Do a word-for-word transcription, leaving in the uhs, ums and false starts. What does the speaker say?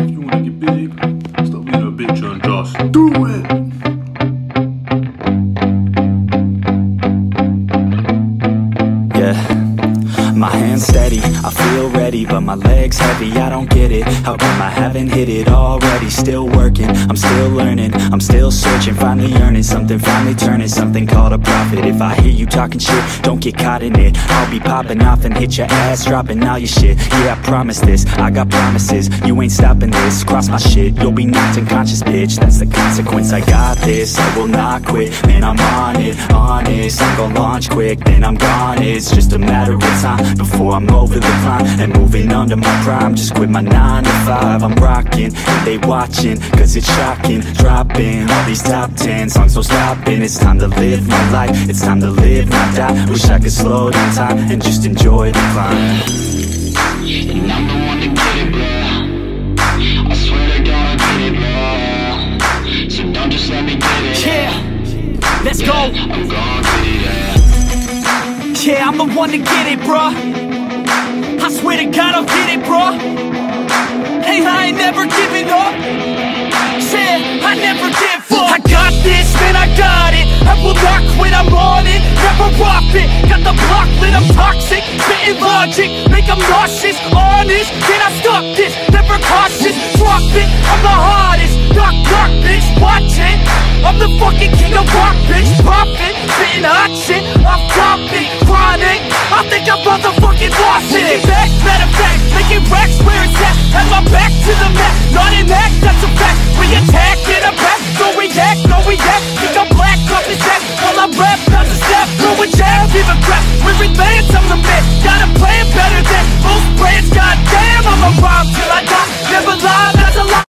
If you wanna get big, stop being a bitch and just do it. My hands steady, I feel ready, but my legs heavy, I don't get it. How come I haven't hit it already? Still working, I'm still learning, I'm still searching, finally earning something, finally turning something called a profit. If I hear you talking shit, don't get caught in it. I'll be popping off and hit your ass, dropping all your shit. Yeah, I promise this, I got promises, you ain't stopping this. Cross my shit, you'll be knocked unconscious, bitch. That's the consequence, I got this, I will not quit. Man, I'm on it, honest, I'm gon' launch quick, then I'm gone. It's just a matter of time before I'm over the climb and moving under my prime. Just quit my nine to five, I'm rocking and they watching, cause it's shocking. Dropping all these top ten songs, no stopping. It's time to live my life, it's time to live, not die. Wish I could slow down time and just enjoy the climb. And I'm the one to get it, bro. I swear to God I'll get it, bro. So don't just let me get it. Yeah, let's yeah, go. I'm gon' get it, yeah. Yeah, I'm the one to get it, bruh. I swear to God I'll get it, bruh. Hey, I ain't never giving up. Yeah, I never give up. I got this, man, I got it. I will not quit, I'm on it. Never off it. Got the block lit, I'm toxic. Spitting logic, make them nauseous. Honest, can I stop this? Never cautious, drop it. I'm the hardest. Knock, knock, bitch, watch it. I'm the fucking king of rock, bitch. Profit, spitting hot shit. Off topic, chronic. I think I'm motherfucking lost it. Taking back, matter of fact, making racks where it's at. Have my back to the mat, not an act, that's a fact. We attack in a back, no react, no react. Think I'm black, off his back. While I rap, not a step, throw a jab, give a crap. We're advanced, I'm the man. Got a plan better than most brands, goddamn, I'm a rhyme till